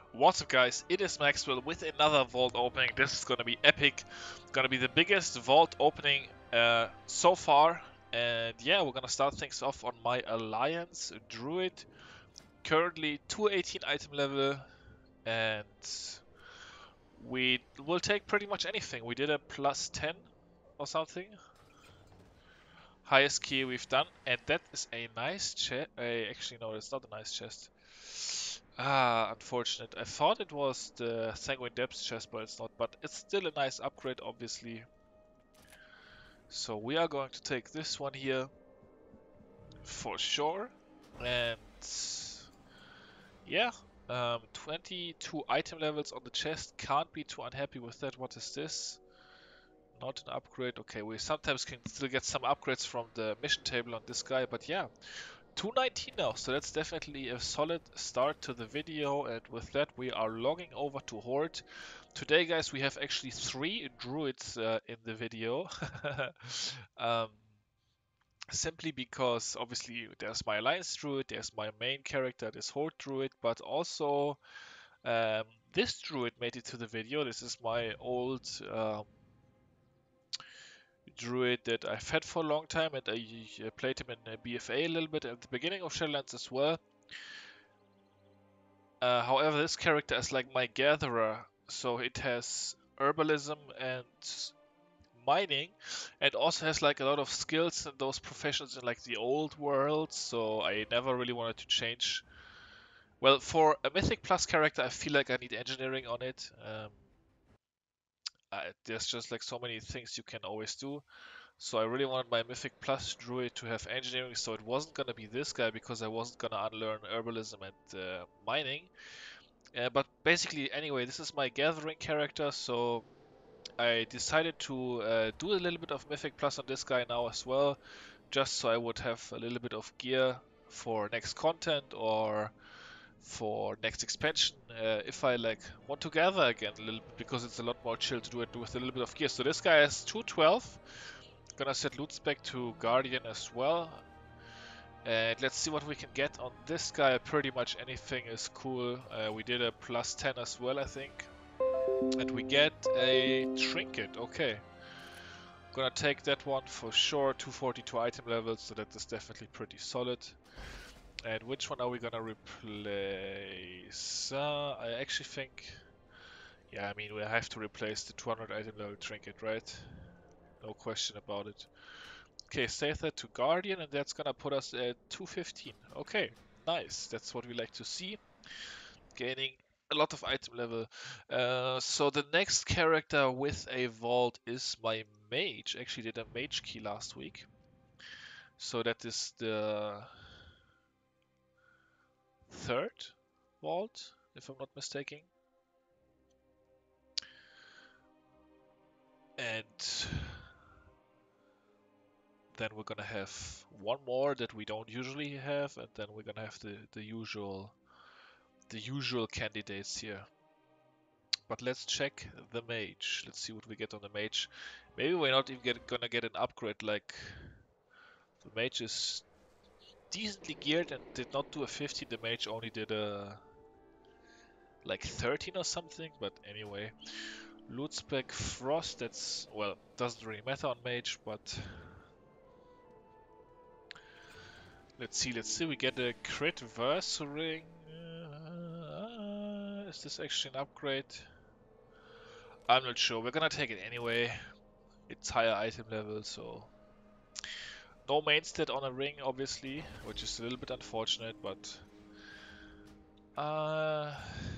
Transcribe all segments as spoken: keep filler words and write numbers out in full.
What's up, guys? It is Maxwell with another vault opening. This is gonna be epic. Gonna be the biggest vault opening uh, so far. And yeah, we're gonna start things off on my Alliance Druid. Currently two eighteen item level, and we will take pretty much anything. We did a plus ten or something. Highest key we've done, and that is a nice chest. Uh, actually, no, it's not a nice chest. Ah, unfortunate. I thought it was the Sanguine Depths chest, but it's not. But it's still a nice upgrade, obviously. So we are going to take this one here for sure. And yeah, um, twenty-two item levels on the chest. Can't be too unhappy with that. What is this? Not an upgrade. Okay, we sometimes can still get some upgrades from the mission table on this guy, but yeah. two nineteen now, so that's definitely a solid start to the video, and with that we are logging over to Horde. Today, guys, we have actually three druids uh, in the video. um, simply because obviously there's my Alliance druid, there's my main character, this Horde druid, but also um, this druid made it to the video. This is my old um, druid that I've had for a long time, and I uh, played him in uh, B F A a little bit at the beginning of Shadowlands as well. Uh, however, this character is like my gatherer, so it has herbalism and mining, and also has like a lot of skills in those professions in like the old world, so I never really wanted to change. Well, for a Mythic Plus character, I feel like I need engineering on it. Um, uh, there's just like so many things you can always do. So I really wanted my Mythic Plus druid to have engineering, so it wasn't gonna be this guy because I wasn't gonna unlearn herbalism and uh, mining. Uh, but basically, anyway, this is my gathering character, so I decided to uh, do a little bit of Mythic Plus on this guy now as well, just so I would have a little bit of gear for next content or for next expansion, uh, if I like want to gather again a little bit, because it's a lot more chill to do it with a little bit of gear. So this guy has two twelve. Gonna set loot spec to Guardian as well. And let's see what we can get on this guy. Pretty much anything is cool. Uh, we did a plus ten as well, I think. And we get a trinket. Okay. Gonna take that one for sure. two forty-two item levels, so that is definitely pretty solid. And which one are we gonna replace? Uh, I actually think... Yeah, I mean, we have to replace the two hundred item level trinket, right? No question about it. Okay, save that to Guardian, and that's gonna put us at two fifteen. Okay, nice. That's what we like to see. Gaining a lot of item level. Uh, so the next character with a vault is my mage. Actually did a mage key last week. So that is the third vault, if I'm not mistaken. And then we're gonna have one more that we don't usually have, and then we're gonna have the, the usual the usual candidates here. But let's check the mage. Let's see what we get on the mage. Maybe we're not even get, gonna get an upgrade. Like, the mage is decently geared and did not do a fifteen. The mage only did a like thirteen or something. But anyway, loot spec frost. That's, well, doesn't really matter on mage. But let's see. Let's see. We get a crit verse ring. Uh, is this actually an upgrade? I'm not sure. We're gonna take it anyway. It's higher item level, so no main stat on a ring, obviously, which is a little bit unfortunate, but uh,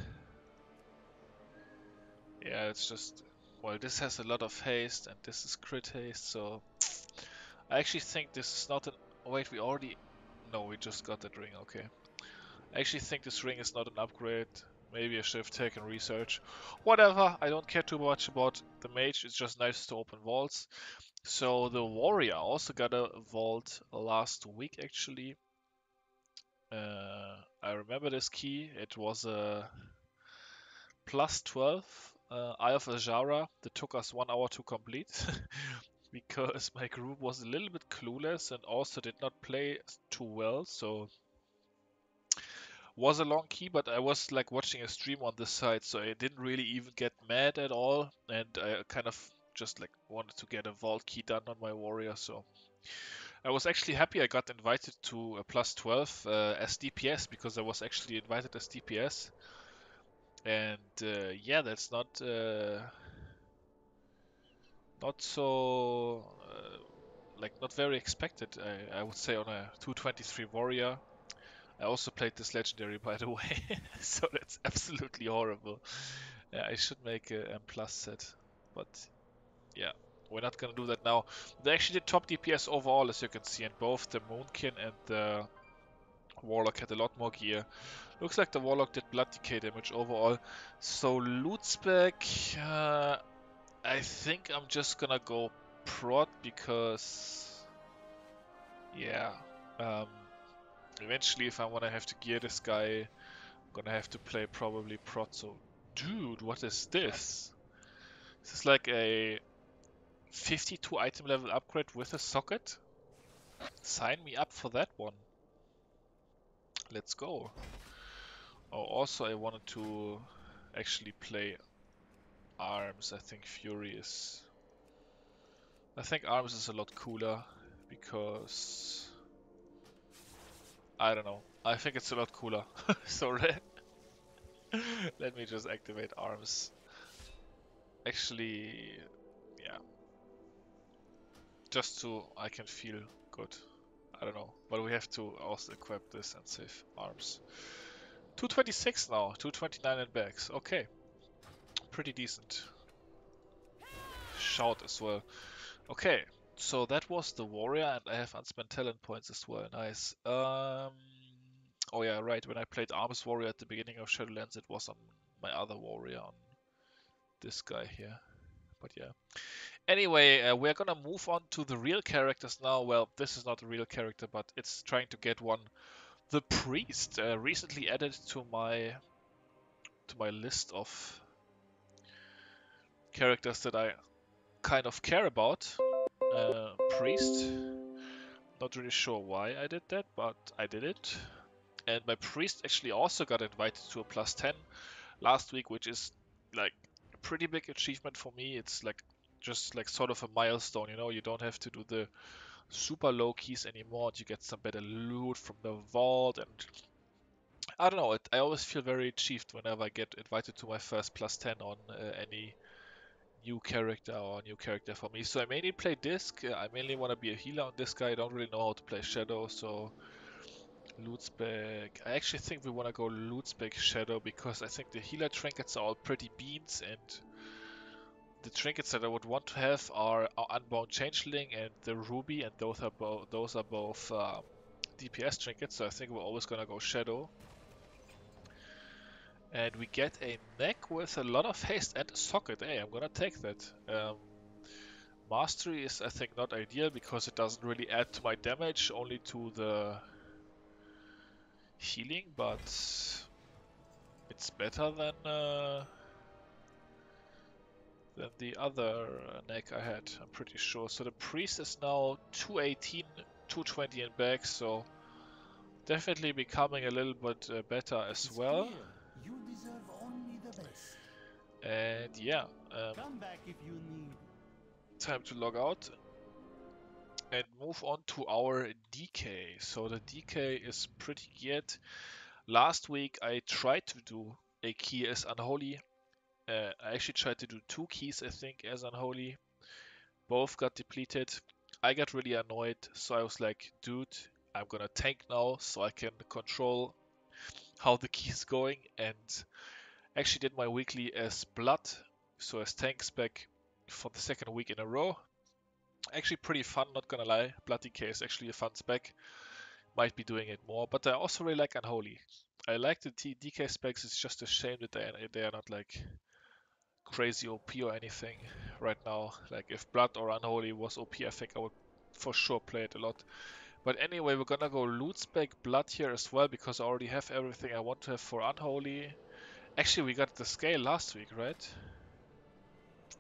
yeah, it's just, well, this has a lot of haste and this is crit haste, so I actually think this is not an, oh, wait, we already, no, we just got that ring, okay. I actually think this ring is not an upgrade. Maybe I should have taken research. Whatever, I don't care too much about the mage, it's just nice to open vaults. So the warrior also got a vault last week, actually. Uh, I remember this key. It was a plus twelve uh, Eye of Azshara that took us one hour to complete because my group was a little bit clueless and also did not play too well. So was a long key, but I was like watching a stream on this side, so I didn't really even get mad at all, and I kind of just like wanted to get a vault key done on my warrior, so I was actually happy I got invited to a plus twelve uh, as D P S, because I was actually invited as D P S, and uh, yeah, that's not uh, not so uh, like not very expected, I, I would say, on a two twenty-three warrior. I also played this legendary, by the way, so that's absolutely horrible. Yeah, I should make a M plus set, but yeah, we're not gonna do that now. They actually did top D P S overall, as you can see, and both the Moonkin and the Warlock had a lot more gear. Looks like the Warlock did blood decay damage overall. So loot spec, uh, I think I'm just gonna go prot, because yeah, um, eventually if I wanna have to gear this guy, I'm gonna have to play probably prot. So dude, what is this? This is like a fifty-two item level upgrade with a socket? Sign me up for that one. Let's go. Oh, also I wanted to actually play Arms. I think Fury is... I think Arms is a lot cooler, because... I don't know. I think it's a lot cooler. So let, let me just activate Arms. Actually, yeah. Just so I can feel good. I don't know. But we have to also equip this and save Arms. two twenty-six now. two twenty-nine in bags. Okay. Pretty decent. Shout as well. Okay. So that was the warrior, and I have unspent talent points as well. Nice. Um. Oh yeah, right. When I played Arms Warrior at the beginning of Shadowlands, it was on my other warrior, on this guy here. But yeah. Anyway, uh, we're gonna move on to the real characters now. Well, this is not a real character, but it's trying to get one. The priest, uh, recently added to my to my list of characters that I kind of care about. Uh, priest. Not really sure why I did that, but I did it. And my priest actually also got invited to a plus ten last week, which is like a pretty big achievement for me. It's like just like sort of a milestone, you know. You don't have to do the super low keys anymore. You get some better loot from the vault, and I don't know. It, I always feel very achieved whenever I get invited to my first plus ten on uh, any new character or new character for me. So I mainly play Disc. Uh, I mainly want to be a healer on this guy. I don't really know how to play Shadow, so loot spec. I actually think we want to go loot spec Shadow, because I think the healer trinkets are all pretty beans, and the trinkets that I would want to have are, are Unbound Changeling and the Ruby, and those are both those are both um, D P S trinkets. So I think we're always gonna go Shadow. And we get a neck with a lot of haste and a socket. Hey, I'm gonna take that. Um, Mastery is, I think, not ideal, because it doesn't really add to my damage, only to the healing, but it's better than uh, than the other neck I had, I'm pretty sure. So the priest is now two eighteen, two twenty in back, so definitely becoming a little bit uh, better as It's well. clear. You deserve only the best. And yeah, um, Come back if you need. time to log out and move on to our D K. So the D K is pretty geared. Last week I tried to do a key as Unholy. Uh, I actually tried to do two keys, I think, as Unholy. Both got depleted. I got really annoyed, so I was like, dude, I'm gonna tank now so I can control how the key is going, and actually did my weekly as Blood, so as tank spec for the second week in a row. Actually pretty fun, not gonna lie. Blood Decay is actually a fun spec. Might be doing it more, but I also really like Unholy. I like the T D K specs, it's just a shame that they, they are not like crazy O P or anything right now. Like if Blood or Unholy was O P, I think I would for sure play it a lot. But anyway, we're gonna go loot spec Blood here as well, because I already have everything I want to have for Unholy. Actually, we got the scale last week, right?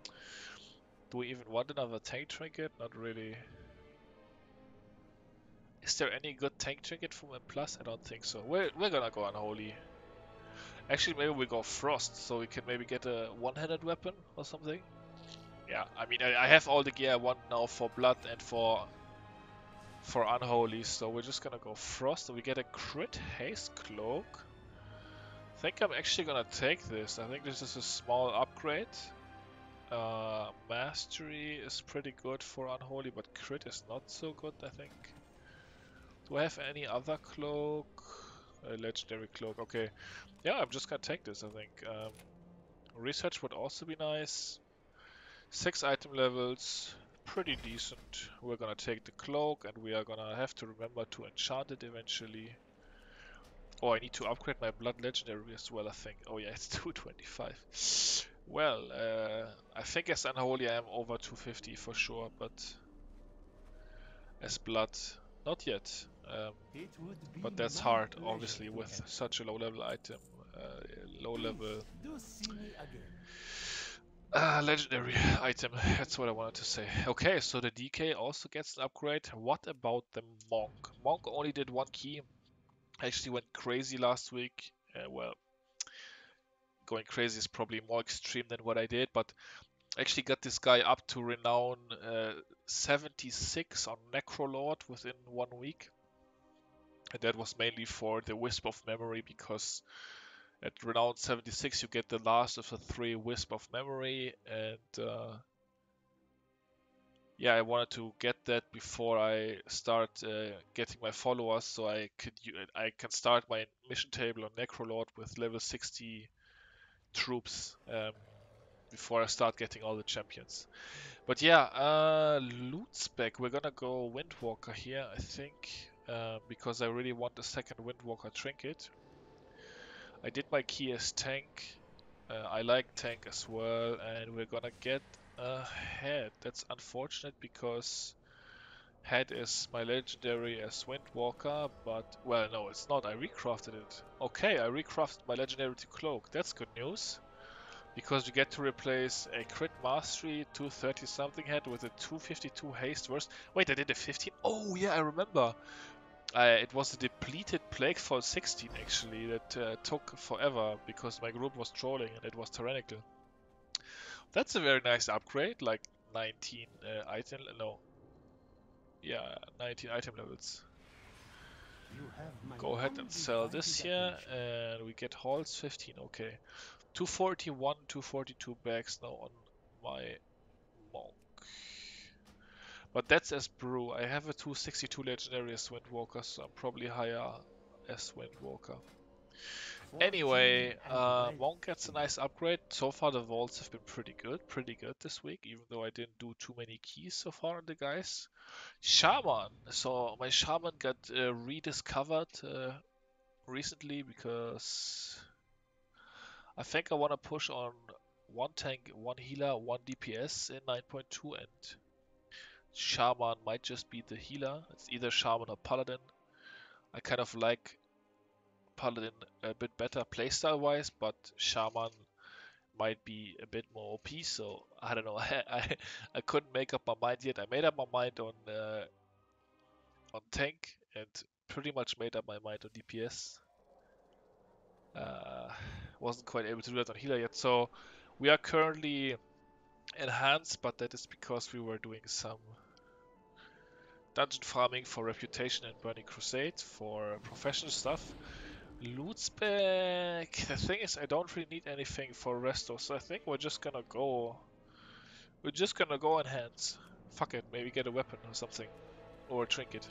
Do we even want another tank trinket? Not really. Is there any good tank trinket from M plus? I don't think so. We're, we're gonna go Unholy. Actually, maybe we go Frost, so we can maybe get a one-handed weapon or something. Yeah, I mean, I, I have all the gear I want now for Blood and for for Unholy, so we're just gonna go Frost, and we get a crit haste cloak. I think I'm actually gonna take this. I think this is a small upgrade. Uh, Mastery is pretty good for Unholy, but crit is not so good, I think. Do I have any other cloak? A legendary cloak, okay. Yeah, I'm just gonna take this, I think. Um, research would also be nice. Six item levels, pretty decent. We're gonna take the cloak, and we are gonna have to remember to enchant it eventually. Oh, I need to upgrade my blood legendary as well, I think. Oh yeah, it's two twenty-five. Well, uh, I think as Unholy I am over two fifty for sure, but as blood, not yet. Um, It would be but that's my hard, pleasure obviously, to with help. such a low level item. Uh, low level Do see me again. uh, legendary item, that's what I wanted to say. Okay, so the D K also gets an upgrade. What about the Monk? Monk only did one key. I actually went crazy last week. Uh, well, going crazy is probably more extreme than what I did, but I actually got this guy up to renown uh, seventy-six on Necrolord within one week. And that was mainly for the Wisp of Memory, because at renown seventy-six you get the last of the three Wisp of Memory, and uh, yeah, I wanted to get that before I start uh, getting my followers, so I could I can start my mission table on Necrolord with level sixty troops um, before I start getting all the champions. But yeah, uh, loot spec, we're gonna go Windwalker here, I think, uh, because I really want the second Windwalker trinket. I did my key as tank. Uh, I like tank as well, and we're gonna get a head. That's unfortunate because head is my legendary as Windwalker, but well, no, it's not. I recrafted it. Okay, I recrafted my legendary to cloak. That's good news, because you get to replace a crit mastery two thirty something head with a two fifty-two haste verse. Wait, I did a fifteen? Oh yeah, I remember. Uh, it was a depleted Plague Fall sixteen actually that uh, took forever because my group was trolling and it was tyrannical. That's a very nice upgrade, like nineteen uh, item, no, yeah, nineteen item levels. You have my Go ahead and sell this here, attention. and we get halls fifteen, okay. two forty-one, two forty-two bags now on my Monk. But that's as Brew. I have a two sixty-two legendary as Windwalker, so I'm probably higher as Windwalker. Anyway, uh, Monk gets a nice upgrade. So far the vaults have been pretty good, pretty good this week, even though I didn't do too many keys so far on the guys. Shaman. So my Shaman got uh, rediscovered uh, recently because I think I want to push on one tank, one healer, one D P S in nine point two, and Shaman might just be the healer. It's either Shaman or Paladin. I kind of like Paladin a bit better playstyle wise, but Shaman might be a bit more O P, so I don't know. I, I, I couldn't make up my mind yet. I made up my mind on uh, on tank and pretty much made up my mind on D P S. Uh, wasn't quite able to do that on healer yet, so we are currently enhanced, but that is because we were doing some dungeon farming for reputation and Burning Crusade for professional stuff. Loot spec. The thing is, I don't really need anything for resto, so I think we're just gonna go. We're just gonna go on hands. Fuck it, maybe get a weapon or something, or a trinket.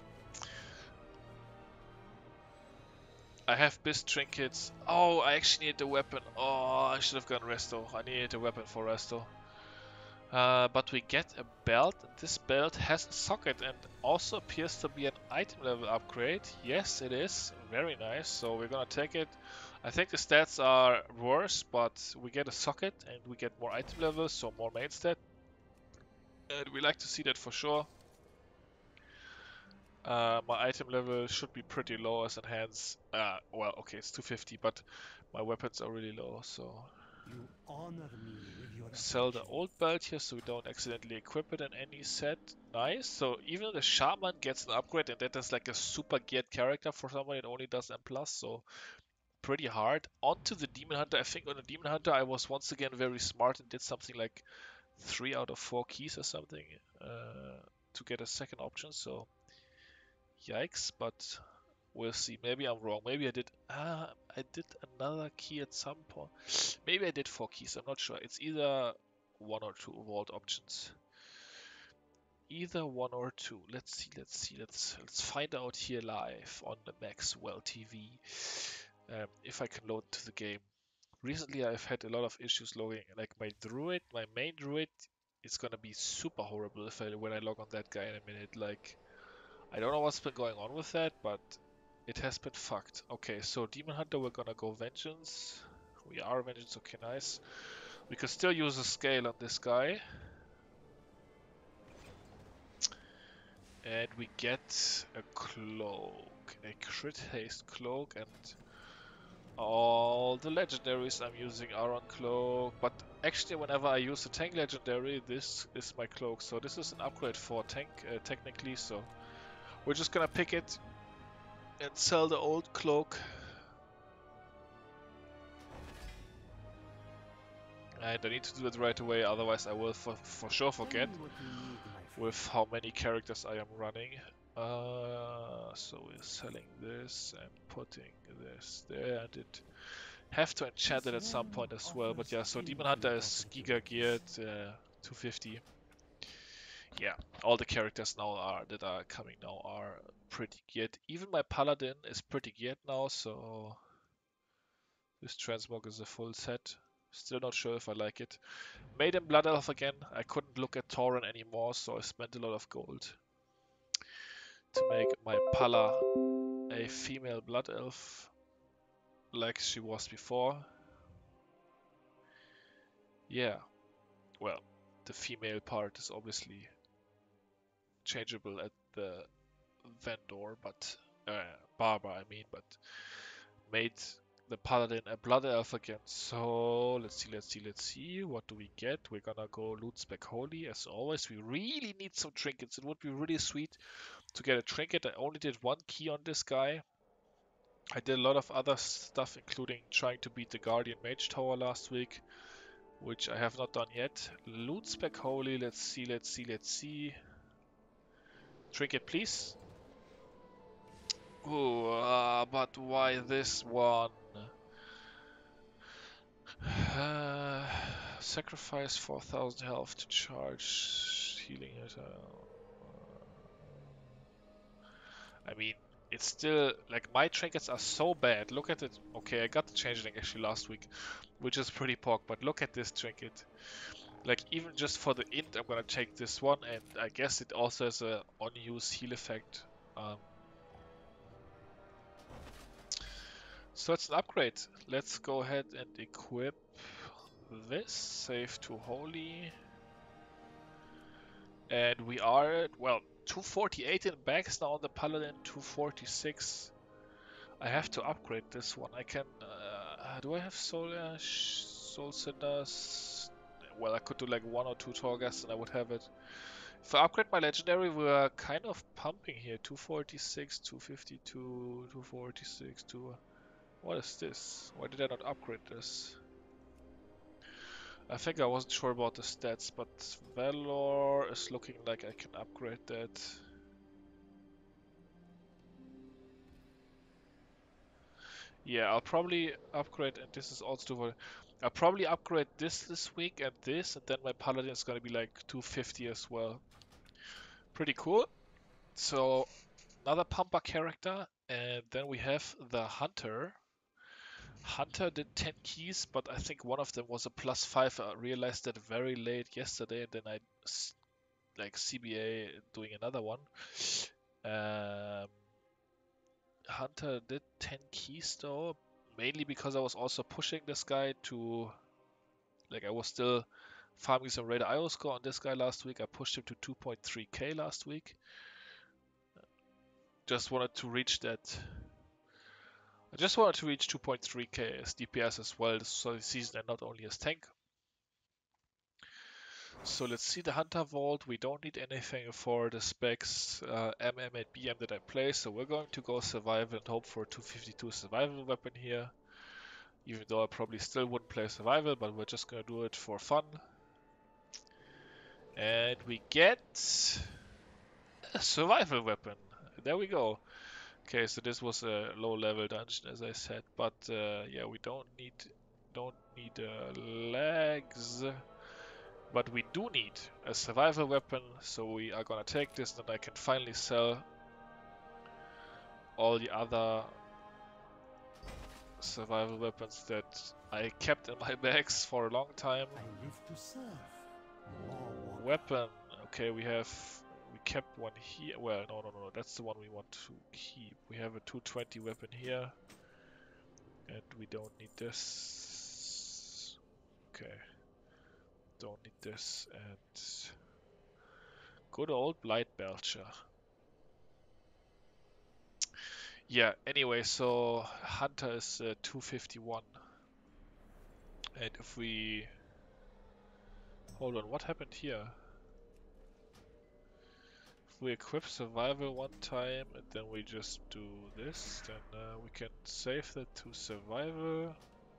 I have Bis trinkets. Oh, I actually need a weapon. Oh, I should have gone resto. I needed a weapon for resto. Uh, but we get a belt, and this belt has a socket and also appears to be an item level upgrade. Yes, it is. Very nice. So we're gonna take it. I think the stats are worse, but we get a socket and we get more item levels, so more main stat. And we like to see that for sure. Uh, my item level should be pretty low as enhance. Uh, well, okay, it's two fifty, but my weapons are really low, so You honor me with your Sell the attention. old belt here so we don't accidentally equip it in any set. Nice. So even the shaman gets an upgrade, and that is like a super geared character for someone that only does M plus. So pretty hard. Onto the demon hunter. I think on the demon hunter I was once again very smart and did something like three out of four keys or something uh, to get a second option. So yikes, but we'll see. Maybe I'm wrong. Maybe I did. Ah, I did another key at some point. Maybe I did four keys. I'm not sure. It's either one or two vault options. Either one or two. Let's see. Let's see. Let's let's find out here live on the Maxwell T V um, if I can load to the game. Recently, I've had a lot of issues logging. Like my druid, my main druid, is gonna be super horrible if I when I log on that guy in a minute. Like I don't know what's been going on with that, but it has been fucked. Okay, so Demon Hunter, we're gonna go Vengeance. We are Vengeance, okay, nice. We can still use a scale on this guy. And we get a cloak, a crit haste cloak, and all the legendaries I'm using are on cloak. But actually, whenever I use a tank legendary, this is my cloak. So this is an upgrade for tank, uh, technically. So we're just gonna pick it and sell the old cloak. And I need to do it right away, otherwise I will for, for sure Tell forget me what you need, my friend. with how many characters I am running. Uh, so we're selling this and putting this there. I did have to enchant it This at some realm point as well, but offers yeah, so Demon Hunter infinite is Giga geared, opportunities. uh, two fifty. Yeah, all the characters now are that are coming now are pretty geared. Even my Paladin is pretty geared now, so this transmog is a full set. Still not sure if I like it. Made him Blood Elf again. I couldn't look at Tauren anymore, so I spent a lot of gold to make my Pala a female Blood Elf, like she was before. Yeah, well, the female part is obviously changeable at the vendor, but uh, Barber, I mean, but made the Paladin a Blood Elf again. So let's see, let's see, let's see. What do we get? We're gonna go loot Spec Holy as always. We really need some trinkets. It would be really sweet to get a trinket. I only did one key on this guy. I did a lot of other stuff, including trying to beat the Guardian Mage Tower last week, which I have not done yet. Loot Spec Holy. Let's see, let's see, let's see. Trinket, please. Ooh, uh, but why this one? Uh, sacrifice four thousand health to charge healing it. I mean, it's still like my trinkets are so bad. Look at it. Okay, I got the changeling actually last week, which is pretty pork. But look at this trinket. Like even just for the int, I'm gonna take this one, and I guess it also has a on-use heal effect. Um, so it's an upgrade. Let's go ahead and equip this. Save to holy. And we are at, well, two forty-eight in bags now on the Paladin, two forty-six. I have to upgrade this one. I can, uh, do I have Soul, uh, Soul Cinders? Well, I could do like one or two Torghast and I would have it. If I upgrade my Legendary, we are kind of pumping here. two forty-six, two fifty-two, two forty-six, two... What is this? Why did I not upgrade this? I think I wasn't sure about the stats, but Valor is looking like I can upgrade that. Yeah, I'll probably upgrade, and this is also for... I'll probably upgrade this this week and this, and then my Paladin is gonna be like two fifty as well. Pretty cool. So, another Pampa character, and then we have the Hunter. Hunter did ten keys, but I think one of them was a plus five. I realized that very late yesterday, and then I like C B A doing another one. Um, Hunter did ten keys though, mainly because I was also pushing this guy to, like I was still farming some Raider I O score on this guy last week. I pushed him to two point three K last week. Just wanted to reach that I just wanted to reach two point three K as D P S as well this season and not only as tank. So let's see the Hunter Vault. We don't need anything for the specs uh, M M and B M that I play, so we're going to go survival and hope for a two fifty-two survival weapon here. Even though I probably still wouldn't play survival, but we're just gonna do it for fun. And we get a survival weapon. There we go. Okay, so this was a low level dungeon as I said, but uh, yeah, we don't need don't need uh, legs. But we do need a survival weapon, so we are gonna take this, and I can finally sell all the other survival weapons that I kept in my bags for a long time. I live to serve. More water. Weapon. Okay, we have we kept one here. Well, no, no, no, that's the one we want to keep. We have a two twenty weapon here, and we don't need this. Okay, don't need this, and good old Blight Belcher. Yeah, anyway, so Hunter is uh, two fifty-one. And if we... Hold on, what happened here? If we equip Survival one time and then we just do this, then uh, we can save that to Survival.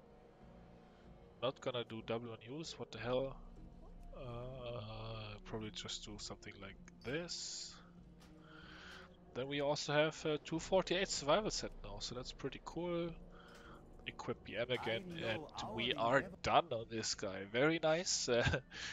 Not gonna do double on use, what the hell? Uh, probably just do something like this. Then we also have a two forty-eight Survival set now, so that's pretty cool. Equip B M again, and we are done on this guy. Very nice. Uh,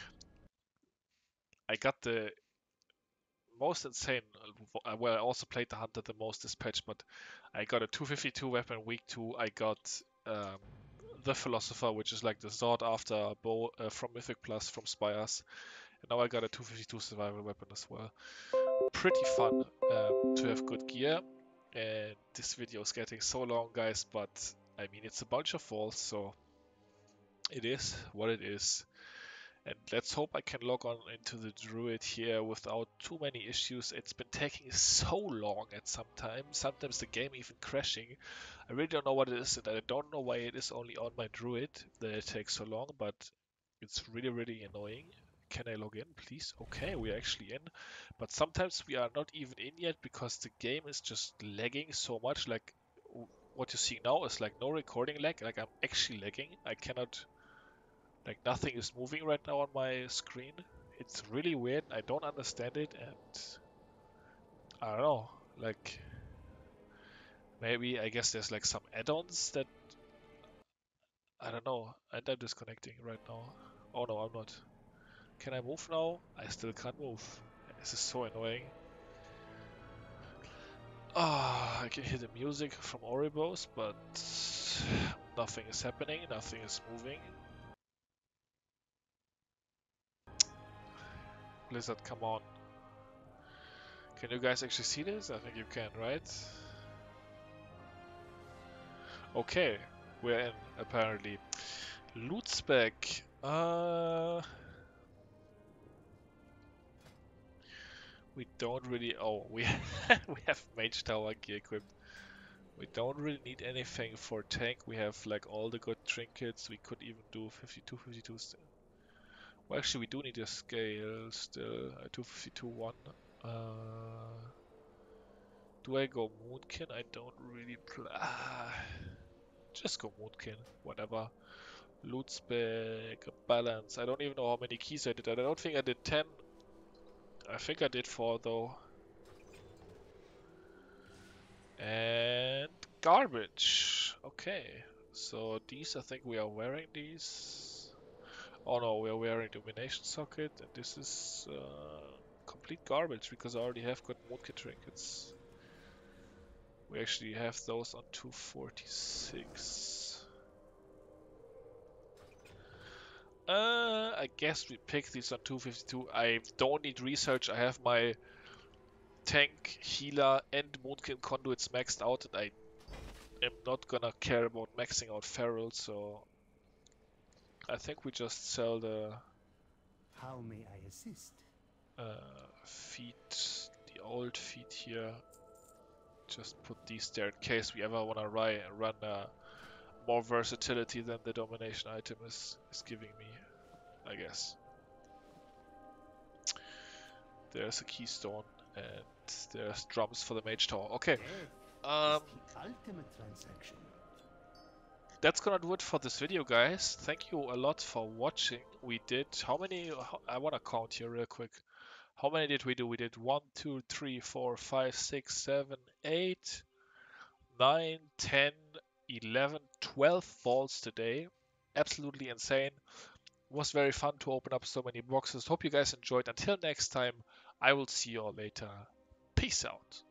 I got the most insane. uh, Well, I also played the Hunter the most this patch, but I got a two fifty-two weapon week two. I got um, the Philosopher, which is like the sought after bow uh, from Mythic Plus from Spires, and now I got a two fifty-two survival weapon as well. Pretty fun um, to have good gear. And this video is getting so long, guys, but I mean it's a bunch of walls, so it is what it is. And let's hope I can log on into the Druid here without too many issues. It's been taking so long at some time. Sometimes the game even crashing. I really don't know what it is, and I don't know why it is only on my Druid that it takes so long, but it's really, really annoying. Can I log in, please? Okay, we're actually in. But sometimes we are not even in yet because the game is just lagging so much. Like, what you see now is like no recording lag. Like, I'm actually lagging. I cannot... Like, nothing is moving right now on my screen. It's really weird. I don't understand it, and I don't know. Like, maybe I guess there's like some add-ons that I don't know. And I'm disconnecting right now. Oh no, I'm not. Can I move now? I still can't move. This is so annoying. Ah, I can hear the music from Oribos, but nothing is happening. Nothing is moving. Blizzard, come on. Can you guys actually see this? I think you can, right? Okay, we're in, apparently. Loot spec. Uh, we don't really... Oh, we, we have Mage Tower gear equipped. We don't really need anything for tank. We have like all the good trinkets. We could even do fifty-two, fifty-two still. Well, actually, we do need a scale still. A two fifty-two one. Uh, do I go Moonkin? I don't really play. Ah, just go Moonkin. Whatever. Loot spec, balance. I don't even know how many keys I did. I don't think I did ten. I think I did four though. And garbage. Okay. So these, I think we are wearing these. Oh no, we are wearing Domination Socket, and this is uh, complete garbage because I already have got Moonkin trinkets. We actually have those on two forty-six. Uh, I guess we pick these on two fifty-two. I don't need research. I have my tank, healer, and Moonkin conduits maxed out, and I am not gonna care about maxing out Feral, so I think we just sell the How may I assist? uh, feet, the old feet here. just put these there in case we ever want to run uh, more versatility than the domination item is, is giving me, I guess. There's a keystone and there's drums for the mage tower. Okay. Um, ultimate transaction. That's gonna do it for this video, guys. Thank you a lot for watching. We did how many? How, I wanna count here real quick. How many did we do? We did one, two, three, four, five, six, seven, eight, nine, ten, eleven, twelve balls today. Absolutely insane. It was very fun to open up so many boxes. Hope you guys enjoyed. Until next time, I will see you all later. Peace out.